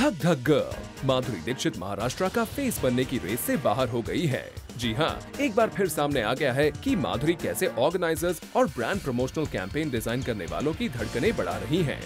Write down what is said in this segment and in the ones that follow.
धक धक गर्ल माधुरी दीक्षित महाराष्ट्र का फेस बनने की रेस से बाहर हो गई है। जी हाँ, एक बार फिर सामने आ गया है कि माधुरी कैसे ऑर्गेनाइजर्स और ब्रांड प्रमोशनल कैंपेन डिजाइन करने वालों की धड़कनें बढ़ा रही हैं।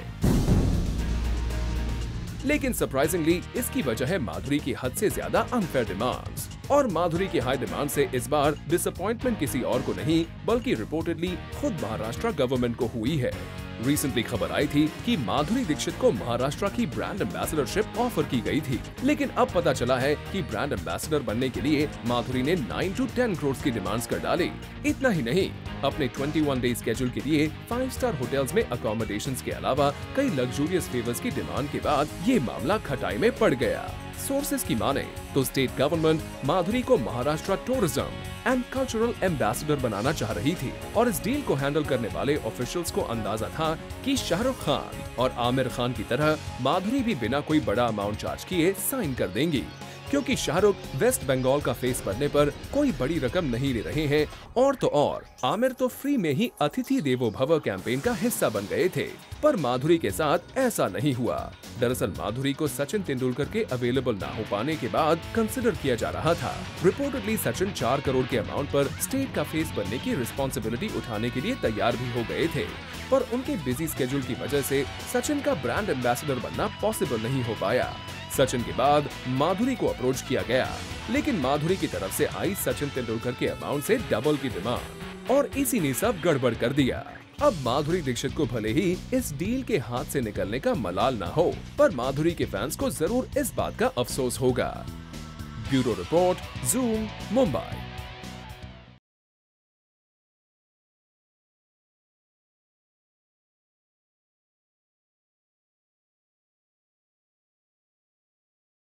लेकिन सरप्राइजिंगली इसकी वजह है माधुरी की हद से ज्यादा अनफेयर डिमांड्स। और माधुरी की हाई डिमांड से इस बार डिसअपॉइंटमेंट किसी और को नहीं बल्कि रिपोर्टेडली खुद महाराष्ट्र गवर्नमेंट को हुई है। रिसेंटली खबर आई थी कि माधुरी दीक्षित को महाराष्ट्र की ब्रांड एम्बेसडरशिप ऑफर की गई थी, लेकिन अब पता चला है कि ब्रांड एम्बेसडर बनने के लिए माधुरी ने 9 to 10 करोड़ की डिमांड्स कर डाली। इतना ही नहीं, अपने 21 डे स्केड्यूल के लिए 5 स्टार होटल्स में अकोमोडेशंस के अलावा कई लग्जूरियस फेवर्स की डिमांड के बाद ये मामला खटाई में पड़ गया। सोर्सेज की माने तो स्टेट गवर्नमेंट माधुरी को Maharashtra tourism and cultural ambassador बनाना चाह रही थी और इस डील को हैंडल करने वाले ऑफिशियल्स को अंदाजा था कि शाहरुख खान और आमिर खान की तरह माधुरी भी बिना कोई बड़ा अमाउंट चार्ज किए साइन कर देंगी, क्योंकि शाहरुख वेस्ट बंगाल का फेस बनने पर कोई बड़ी रकम नहीं ले रहे हैं और तो और आमिर तो फ्री में ही अतिथि देवो भव कैंपेन का हिस्सा बन गए थे। पर माधुरी के साथ ऐसा नहीं हुआ। दरअसल माधुरी को सचिन तेंदुलकर के अवेलेबल ना हो पाने के बाद कंसिडर किया जा रहा था। रिपोर्टेडली सचिन 4 करोड़ के अमाउंट पर स्टेट का फेस बनने की रिस्पॉन्सिबिलिटी उठाने के लिए तैयार भी हो गए थे, पर उनके बिजी स्केड्यूल की वजह से सचिन का ब्रांड एम्बेसडर बनना पॉसिबल नहीं हो पाया। सचिन के बाद माधुरी को अप्रोच किया गया, लेकिन माधुरी की तरफ से आई सचिन तेंदुलकर के अमाउंट से डबल की डिमांड और इसी ने सब गड़बड़ कर दिया। अब माधुरी दीक्षित को भले ही इस डील के हाथ से निकलने का मलाल ना हो, पर माधुरी के फैंस को जरूर इस बात का अफसोस होगा। Bureau report, Zoom, Mumbai.